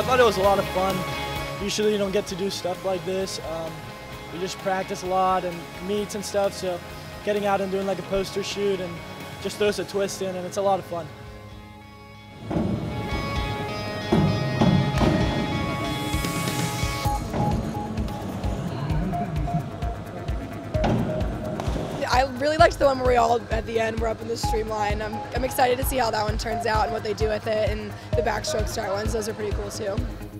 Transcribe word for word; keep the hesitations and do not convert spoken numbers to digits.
I thought it was a lot of fun. Usually you don't get to do stuff like this. Um, we just practice a lot and meets and stuff, so getting out and doing like a poster shoot and just throws a twist in, and it's a lot of fun. I really liked the one where we all, at the end, we're up in the streamline. I'm, I'm excited to see how that one turns out and what they do with it, and the backstroke start ones, those are pretty cool too.